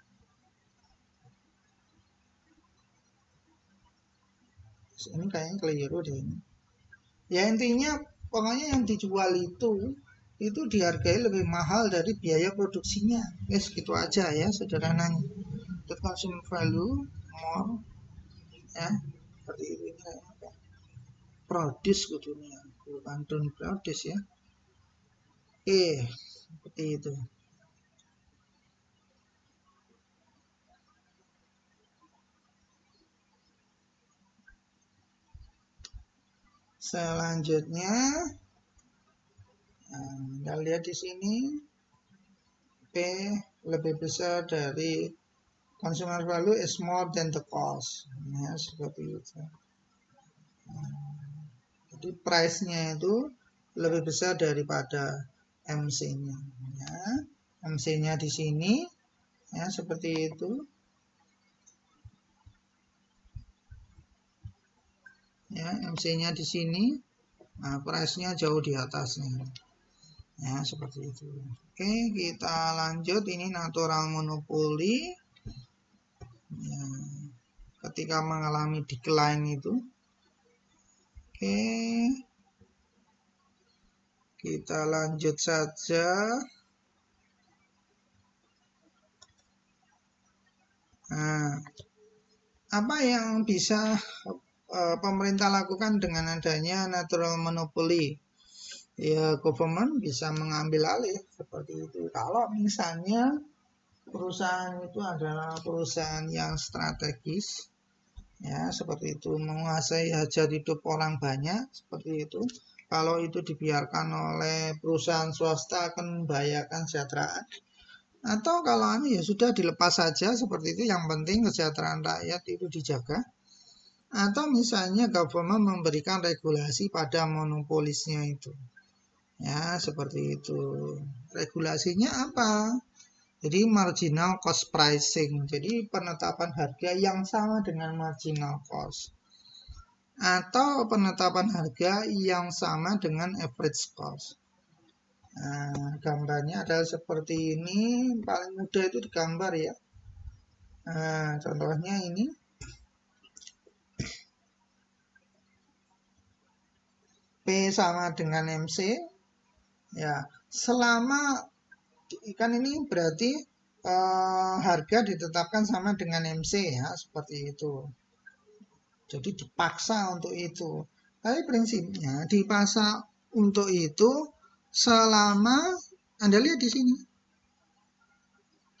ini kayaknya keliru deh ini. Ya intinya pokoknya yang dijual itu itu dihargai lebih mahal dari biaya produksinya. Yes, gitu aja ya sederhananya. The consumer value more ya, seperti ini kayak produce kudunya, bukan don't produce ya. Oke, seperti itu. Selanjutnya, nah, kita lihat di sini P lebih besar dari consumer value is more than the cost. Ya, seperti itu. Nah, jadi price-nya itu lebih besar daripada M C-nya. Ya, M C-nya di sini ya seperti itu. Ya, M C-nya di sini, nah price-nya jauh di atasnya. Ya, seperti itu. Oke, kita lanjut. Ini natural monopoli. Ya, ketika mengalami decline itu. Oke. Kita lanjut saja. Nah, apa yang bisa pemerintah lakukan dengan adanya natural monopoly? Ya, government bisa mengambil alih seperti itu. Kalau misalnya perusahaan itu adalah perusahaan yang strategis, ya seperti itu, menguasai hajat hidup orang banyak, seperti itu. Kalau itu dibiarkan oleh perusahaan swasta akan membahayakan kesejahteraan. Atau kalau ini ya sudah dilepas saja seperti itu, yang penting kesejahteraan rakyat itu dijaga. Atau misalnya government memberikan regulasi pada monopolisnya itu. Ya, seperti itu. Regulasinya apa? Jadi marginal cost pricing. Jadi penetapan harga yang sama dengan marginal cost. Atau penetapan harga yang sama dengan average cost. Nah, gambarnya adalah seperti ini. Paling mudah itu digambar ya. Nah, contohnya ini. P sama dengan M C. Ya, selama kan ini berarti eh, harga ditetapkan sama dengan M C ya, seperti itu. Jadi dipaksa untuk itu. Tapi prinsipnya dipaksa untuk itu selama Anda lihat di sini.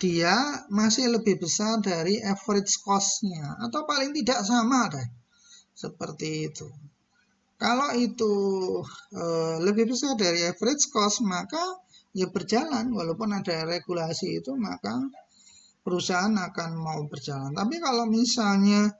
Dia masih lebih besar dari average cost-nya atau paling tidak sama deh. seperti itu. Kalau itu eh, lebih besar dari average cost, maka ya berjalan, walaupun ada regulasi itu, maka perusahaan akan mau berjalan. Tapi kalau misalnya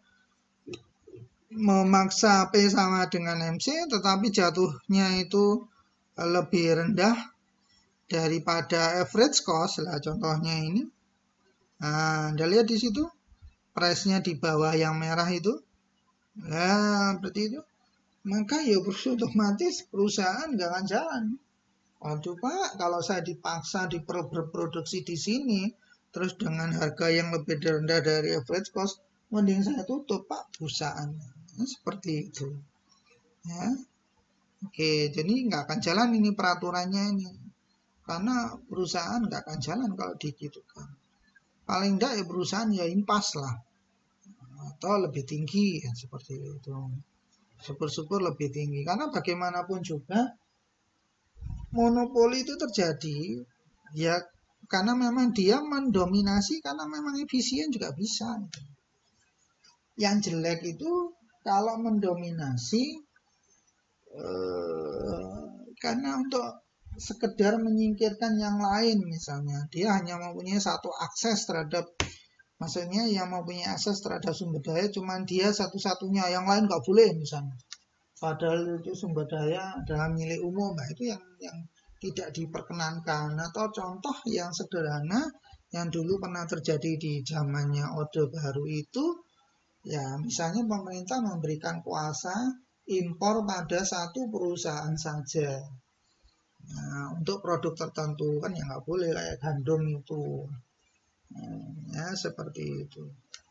memaksa P sama dengan M C, tetapi jatuhnya itu lebih rendah daripada average cost, lah contohnya ini. Nah, Anda lihat di situ, price-nya di bawah yang merah itu. Nah, seperti itu. Maka ya otomatis perusahaan nggak akan jalan. Waduh Pak, kalau saya dipaksa diproduksi di sini, terus dengan harga yang lebih rendah dari average cost, mending saya tutup Pak perusahaan. Nah, seperti itu. Ya. Oke, jadi nggak akan jalan ini peraturannya ini. Karena perusahaan nggak akan jalan kalau digitukan. Paling enggak ya perusahaan ya impas lah. Atau lebih tinggi ya, seperti itu. Syukur-syukur lebih tinggi. Karena bagaimanapun juga monopoli itu terjadi ya karena memang dia mendominasi, karena memang efisien juga bisa. Yang jelek itu kalau mendominasi eh, karena untuk sekedar menyingkirkan yang lain, misalnya dia hanya mempunyai satu akses terhadap, maksudnya yang mempunyai akses terhadap sumber daya cuman dia satu-satunya, yang lain nggak boleh misalnya, padahal itu sumber daya adalah milik umum. Nah, itu yang yang tidak diperkenankan. Atau contoh yang sederhana yang dulu pernah terjadi di zamannya Orde Baru itu, ya misalnya pemerintah memberikan kuasa impor pada satu perusahaan saja. Nah, untuk produk tertentu kan ya nggak boleh, kayak gandum itu. Ya seperti itu.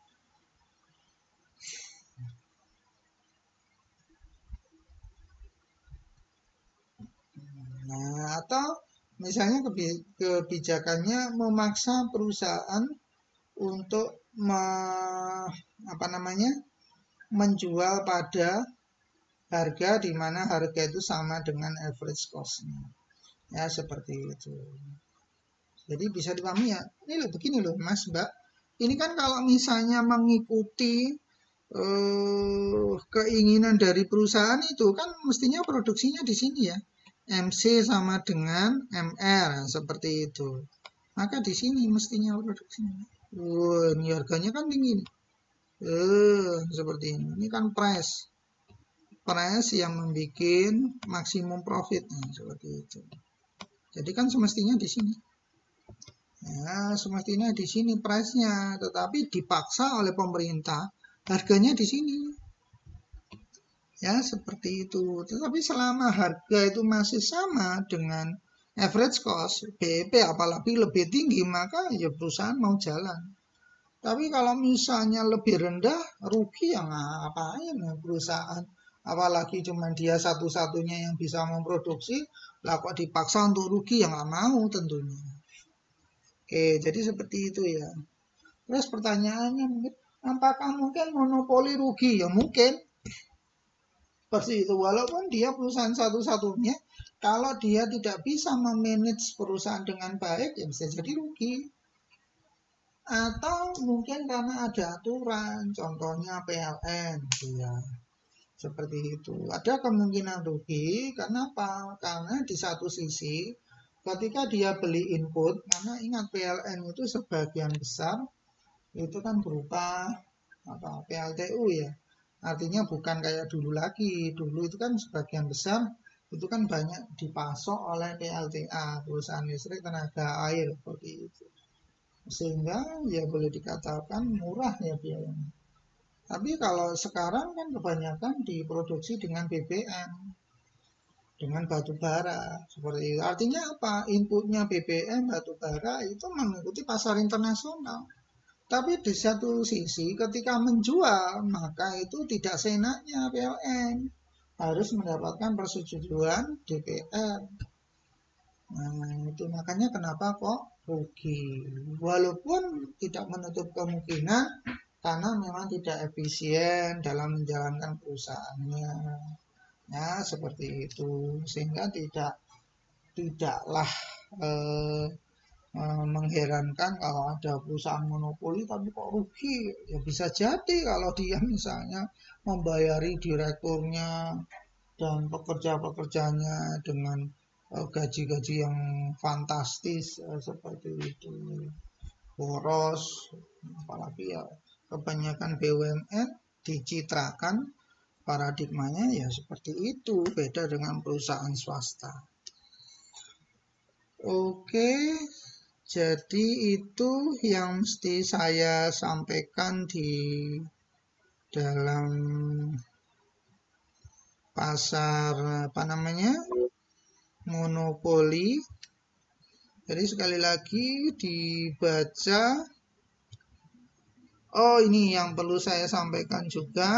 Nah, atau misalnya kebijakannya memaksa perusahaan untuk me, apa namanya menjual pada harga di mana harga itu sama dengan average cost-nya. Ya seperti itu. Jadi bisa dipahami ya. Ini loh begini loh Mas Mbak. Ini kan kalau misalnya mengikuti eh, keinginan dari perusahaan itu kan mestinya produksinya di sini ya. M C sama dengan M R seperti itu. Maka di sini mestinya produksinya. Wah, ini harganya kan tinggi nih. Eh, seperti ini. Ini kan price. Price yang membuat maksimum profit. Nah, seperti itu. Jadi kan semestinya di sini. Ya, semestinya di sini price-nya, tetapi dipaksa oleh pemerintah harganya di sini. Ya, seperti itu. Tetapi selama harga itu masih sama dengan average cost, B E P apalagi lebih tinggi, maka ya perusahaan mau jalan. Tapi kalau misalnya lebih rendah, rugi ya ngapain ya perusahaan. Apalagi cuma dia satu-satunya yang bisa memproduksi, lah kok dipaksa untuk rugi, ya nggak mau tentunya. Oke, jadi seperti itu ya. Terus pertanyaannya mungkin, apakah mungkin monopoli rugi? Ya mungkin. Seperti itu, walaupun dia perusahaan satu-satunya, kalau dia tidak bisa memanage perusahaan dengan baik, ya bisa jadi rugi. Atau mungkin karena ada aturan, contohnya P L N, ya. Seperti itu. Ada kemungkinan rugi, karena apa? Karena di satu sisi, ketika dia beli input, karena ingat P L N itu sebagian besar itu kan berupa apa P L T U ya, artinya bukan kayak dulu lagi. Dulu itu kan sebagian besar itu kan banyak dipasok oleh P L T A, perusahaan listrik tenaga air, seperti itu, sehingga ya boleh dikatakan murah ya biayanya. Tapi kalau sekarang kan kebanyakan diproduksi dengan B B M, dengan batu bara, seperti itu. Artinya apa? Inputnya B B M, batu bara itu mengikuti pasar internasional. Tapi di satu sisi ketika menjual, maka itu tidak seenaknya P L N. Harus mendapatkan persetujuan D P R. Nah, itu makanya kenapa kok rugi. Walaupun tidak menutup kemungkinan karena memang tidak efisien dalam menjalankan perusahaannya. Ya, seperti itu. Sehingga tidak tidaklah eh, eh, mengherankan kalau ada perusahaan monopoli tapi kok rugi. Ya bisa jadi kalau dia misalnya membayari direkturnya dan pekerja-pekerjanya dengan eh, gaji-gaji yang fantastis eh, seperti itu, boros. Apalagi ya kebanyakan B U M N dicitrakan paradigmanya ya seperti itu, beda dengan perusahaan swasta. Oke, jadi itu yang mesti saya sampaikan di dalam pasar apa namanya monopoli. Jadi sekali lagi dibaca. Oh, ini yang perlu saya sampaikan juga.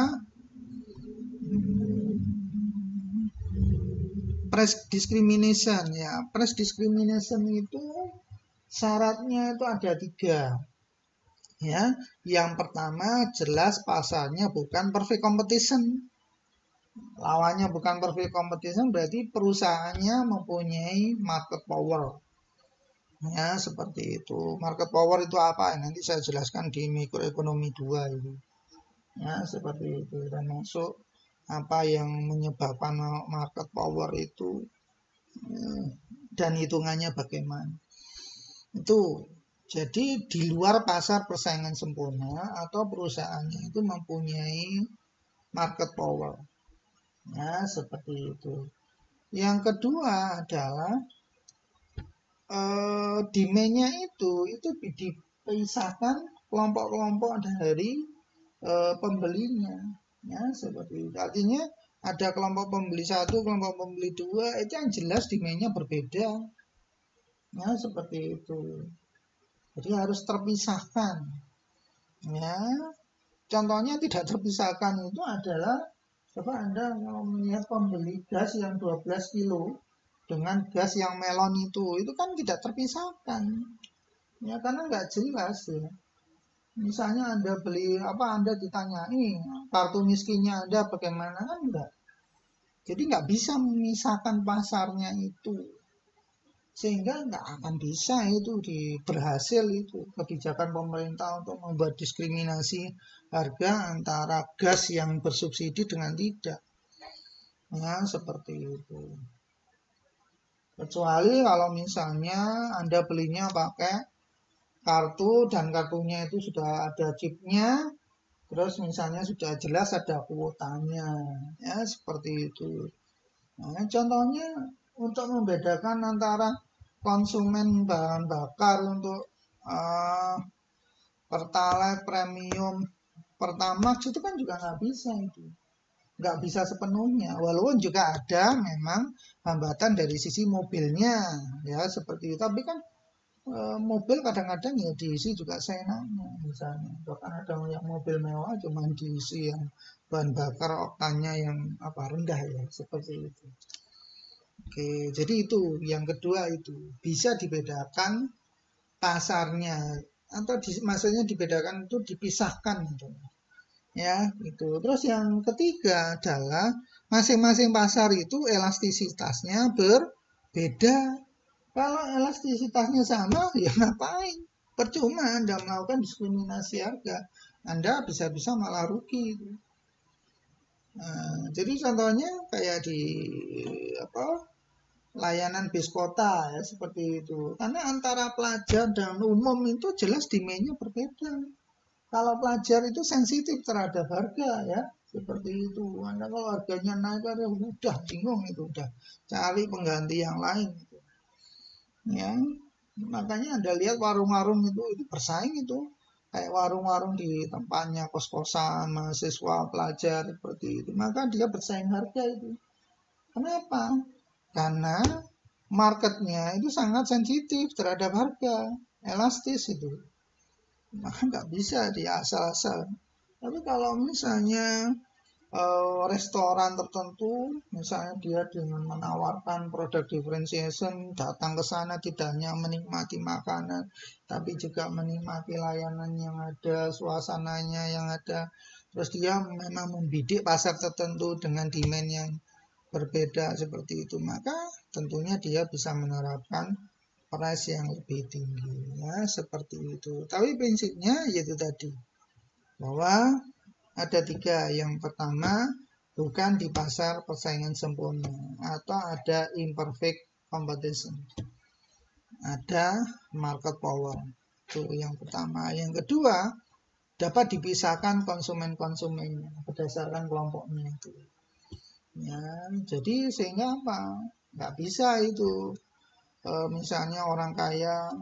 Price discrimination ya. Price discrimination itu syaratnya itu ada tiga. Ya, yang pertama jelas pasarnya bukan perfect competition. Lawannya bukan perfect competition berarti perusahaannya mempunyai market power. Ya, seperti itu. Market power itu apa? Nanti saya jelaskan di mikroekonomi dua itu. Ya, seperti itu. Dan masuk apa yang menyebabkan market power itu dan hitungannya bagaimana. Itu jadi di luar pasar persaingan sempurna atau perusahaannya itu mempunyai market power. Ya, seperti itu. Yang kedua adalah eh, demand-nya itu itu dipisahkan kelompok-kelompok dari eh, pembelinya. Ya, seperti itu. Artinya ada kelompok pembeli satu, kelompok pembeli dua, itu yang jelas demand-nya berbeda. Ya, seperti itu. Jadi harus terpisahkan. Ya, contohnya tidak terpisahkan itu adalah coba Anda kalau melihat pembeli gas yang dua belas kilo dengan gas yang melon itu, itu kan tidak terpisahkan. Ya, karena nggak jelas ya. Misalnya Anda beli apa, Anda ditanyai kartu miskinnya Anda bagaimana, kan enggak. Jadi nggak bisa memisahkan pasarnya itu. Sehingga nggak akan bisa itu di berhasil itu kebijakan pemerintah untuk membuat diskriminasi harga antara gas yang bersubsidi dengan tidak. Ya, seperti itu. Kecuali kalau misalnya Anda belinya pakai kartu dan kartunya itu sudah ada chipnya, terus misalnya sudah jelas ada kuotanya, ya seperti itu. Nah, contohnya untuk membedakan antara konsumen bahan bakar untuk uh, Pertalite, Premium, Pertamax itu kan juga nggak bisa itu. Nggak bisa sepenuhnya. Walaupun juga ada memang hambatan dari sisi mobilnya, ya seperti itu. Tapi kan uh, mobil kadang-kadang ya diisi juga seenaknya misalnya. Bahkan ada yang mobil mewah cuma diisi yang bahan bakar oktannya yang apa rendah ya, seperti itu. Oke, jadi itu yang kedua itu bisa dibedakan pasarnya atau di, maksudnya dibedakan itu dipisahkan gitu. Ya, itu. Terus yang ketiga adalah masing-masing pasar itu elastisitasnya berbeda. Kalau elastisitasnya sama, ya ngapain? Percuma Anda melakukan diskriminasi harga. Anda bisa-bisa malah rugi. Nah, jadi contohnya kayak di apa? Layanan bis kota ya seperti itu. Karena antara pelajar dan umum itu jelas demand-nya berbeda. Kalau pelajar itu sensitif terhadap harga ya, seperti itu. Anda kalau harganya naik ada udah bingung itu, udah cari pengganti yang lain gitu. Ya, makanya Anda lihat warung-warung itu itu bersaing itu. Kayak warung-warung di tempatnya kos-kosan, mahasiswa, pelajar seperti itu. Maka dia bersaing harga itu. Kenapa? Karena marketnya itu sangat sensitif terhadap harga, elastis itu. Maka nggak bisa dia asal-asal. Tapi kalau misalnya uh, restoran tertentu, misalnya dia dengan menawarkan produk differentiation, datang ke sana tidak hanya menikmati makanan, tapi juga menikmati layanan yang ada, suasananya yang ada. Terus dia memang membidik pasar tertentu dengan demand yang berbeda seperti itu, maka tentunya dia bisa menerapkan price yang lebih tinggi, ya seperti itu. Tapi prinsipnya yaitu tadi bahwa ada tiga. Yang pertama, bukan di pasar persaingan sempurna atau ada imperfect competition, ada market power. Itu yang pertama. Yang kedua, dapat dipisahkan konsumen-konsumennya berdasarkan kelompoknya itu. Ya, jadi sehingga apa? Nggak bisa itu e, misalnya orang kaya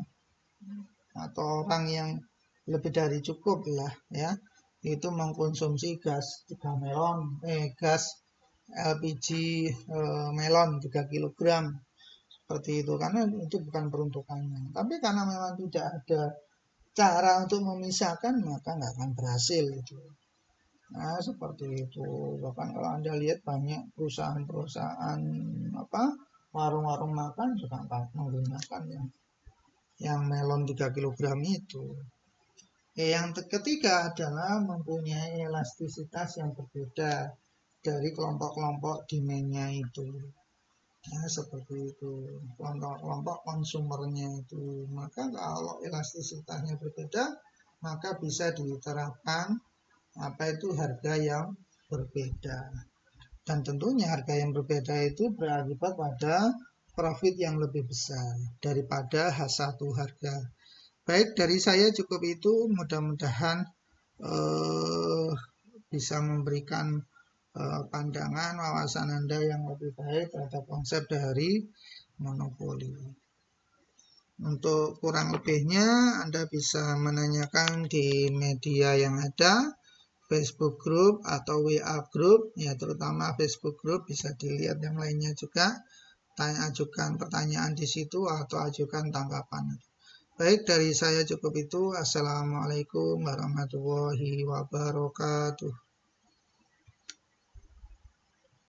atau orang yang lebih dari cukup lah ya, itu mengkonsumsi gas tiga melon, eh gas L P G e, melon tiga kilogram seperti itu, karena itu bukan peruntukannya. Tapi karena memang tidak ada cara untuk memisahkan, maka nggak akan berhasil itu. Nah, seperti itu. Bahkan kalau Anda lihat banyak perusahaan-perusahaan apa warung-warung makan juga menggunakan yang yang melon tiga kilogram itu. Eh, yang ketiga adalah mempunyai elastisitas yang berbeda dari kelompok-kelompok demand-nya itu. Nah, seperti itu. Kelompok-kelompok konsumernya itu. Maka kalau elastisitasnya berbeda, maka bisa diterapkan apa itu harga yang berbeda, dan tentunya harga yang berbeda itu berakibat pada profit yang lebih besar daripada satu harga. Baik, dari saya cukup itu. Mudah-mudahan eh, bisa memberikan eh, pandangan wawasan Anda yang lebih baik terhadap konsep dari monopoli. Untuk kurang lebihnya Anda bisa menanyakan di media yang ada, Facebook group atau W A group, ya terutama Facebook group, bisa dilihat yang lainnya juga. Tanya, ajukan pertanyaan di situ atau ajukan tanggapan. Baik, dari saya cukup itu. Assalamualaikum warahmatullahi wabarakatuh.